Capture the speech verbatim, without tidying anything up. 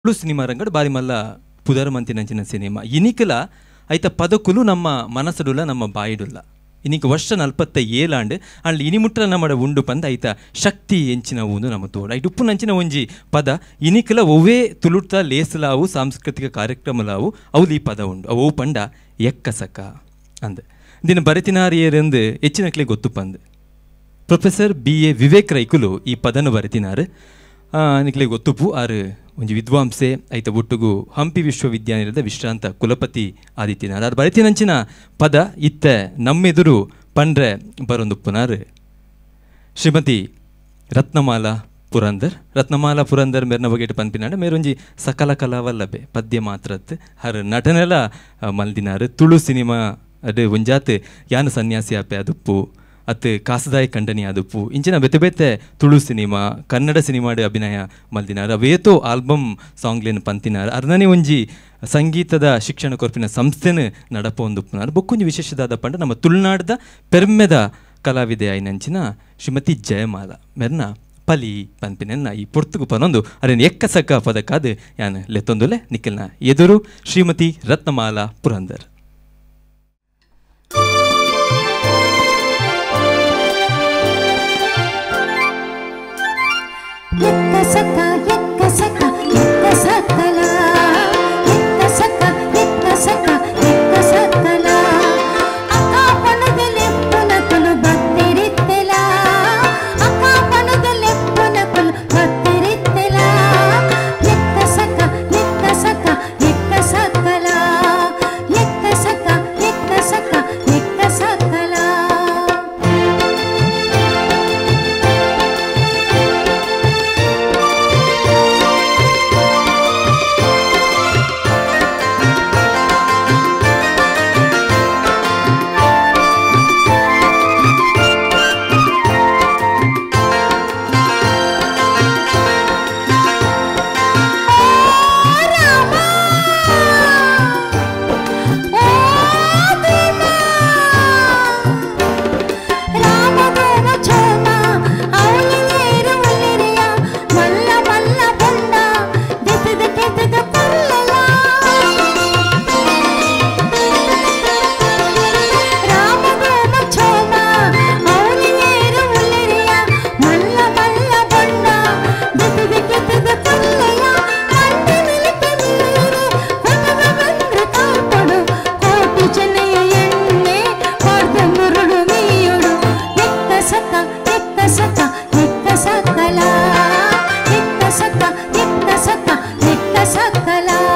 Tulu cinema ರಂಗಡ್ ಬಾರಿ ಮಲ್ಲ ಪುದರ್ ಮಂತಿನಂಚಿನ cinema ಇನಿಕಲ ಐತ ಪದಕುಲು ನಮ್ಮ ಮನಸ್ಸುಡುಲ್ಲ ನಮ್ಮ ಬಾಯಿಡುಲ್ಲ ಇನಿಕ ವರ್ಷ ನಲ್ಪತ್ತ ಏಳಾಂಡ್ ಅಲ್ಲಿ ಇನಿಮುಟ್ಟ ನಮ್ಮಡ ಉಂಡು ಪಂದ ಐತ ಶಕ್ತಿ ಎಂಚಿನ ಒಂದು ನಮ್ಮ ತೋಡ ಐಟು ಉಪ್ಪು ನಂಚಿನ ಒಂಜಿ ಪದ ಇನಿಕಲ ಒವೇ ತುಳುಟ್ಟ ಲೇಸಲಾವು ಸಾಂಸ್ಕೃತಿಕ ಕಾರ್ಯಕ್ರಮಲಾವು ಅವಲಿ ಪದ ಉಂಡು ಅವು ಪಂಡ ಎಕ್ಕಸಕ ಅಂದ ದಿನ ಬರೆತಿನಾರಿಯರೆಂದು ಹೆಚ್ಚಿನಕ್ಲೆ ಗೊತ್ತು ಪಂದ್ ಪ್ರೊಫೆಸರ್ ಬಿ ಎ ವಿವೇಕ್ ರೈಕುಲು ಈ ಪದನು ಬರೆತಿನಾರು ನಿಕ್ಲೆ ಗೊತ್ತುಪು ಆರು ಒಂಜಿ ವಿದ್ವಾಂಸೆ ಐತ ಒಟ್ಟುಗು ಹಂಪಿ ವಿಶ್ವವಿದ್ಯಾನಿಲಯದ ವಿಶ್ರಾಂತ ಕುಲಪತಿ ಆದಿತ್ಯನಾಥ್ ಅದು ಬರೆತಿನಂಚಿನ ಪದ ಇತ್ತ ನಮ್ಮೆದುರು ಪಂಡ್ರೆ ಬರೊಂದುಪ್ಪುನಾರು ಶ್ರೀಮತಿ ರತ್ನಮಾಲಾ ಪುರಂದರ್ ರತ್ನಮಾಲಾ ಪುರಂದರ್ ಮೆರ್ನ ಬಗೆಟ್ ಪನ್ಪಿನಾಡ ಮೇರೊಂಜಿ ಸಕಲ ಕಲಾವಲ್ಲಭೆ ಪದ್ಯ ಮಾತ್ರತ್ ಹರ್ ನಟನೆಲ ಮಲ್ದಿನಾರು ತುಳು ಸಿನಿಮಾ ಅದು ಒಂಜಾತ್ ಯಾನ ಸನ್ಯಾಸಿ ಆಪೆ ಅದುಪ್ಪು ಅತ್ ಕಾಸದಾಯ ಖಂಡನಿ ಆದುಪ್ಪು ಇಂಚಿನ ಬೆತೆ ಬೆತೆ ತುಳು ಸಿನಿಮಾ ಕನ್ನಡ ಸಿನಿಮಾಡ್ ಅಭಿನಯ ಮಲ್ದಿನಾರ ಅವೇತೋ ಆಲ್ಬಮ್ ಸಾಂಗ್ಲೇನು ಪಂತಿನಾರ ಅರ್ನನೆ ಒಂಜಿ ಸಂಗೀತದ ಶಿಕ್ಷಣ ಕೊರ್ಪಿನ ಸಂಸ್ಥೆನ ನಡಪ ಒಂದುಪ್ಪುನಾರು ಬೊಕ್ಕೊಂಜಿ ವಿಶೇಷದಾದ ಪಂಡ ನಮ್ಮ ತುಳುನಾಡದ ಪೆರ್ಮೆದ ಕಲಾವಿದೆ ಆಯ್ನಂಚಿನ ಶ್ರೀಮತಿ ಜಯಮಾಲ ಮೆರ್ನ ಪಲಿ ಪನ್ಪಿನೆನ್ನ ಈ ಪೊರ್ತುಗು ಪನೊಂದು ಅರೇನು ಎಕ್ಕಸಕ್ಕ ಪದಕ್ಕಾದ ಯಾನ್ ಲೆತ್ತೊಂದುಲೆ ನಿಖಿಲ್ನ ಎದುರು ಶ್ರೀಮತಿ ರತ್ನಮಾಲಾ ಪುರಂದರ್. ಎಕ್ಕಸಕ ಎಕ್ಕಸಕ ಎಕ್ಕಸಕಲ ಎಕ್ಕಸಕ ಎಕ್ಕಸಕ ಎಕ್ಕಸಕಲ ಅಕಾಪನದಲ್ಲಿ ಪುನಕಲು ಬತ್ತಿರಿತ್ತೆಲ ಅಕಾಪನದಲ್ಲಿ ಪುನಕಲು ಬತ್ತಿರಿತ್ತೆಲ ಎಕ್ಕಸಕ ಎಕ್ಕಸಕ ಎಕ್ಕಸಕಲ ಎಕ್ಕಸಕ ಎಕ್ಕಸಕ ಎಕ್ಕಸಕಲ ಎಕ್ಕಸಕ ಎಕ್ಕಸಕ ಎಕ್ಕಸಕ ಎಕ್ಕಸಕಲ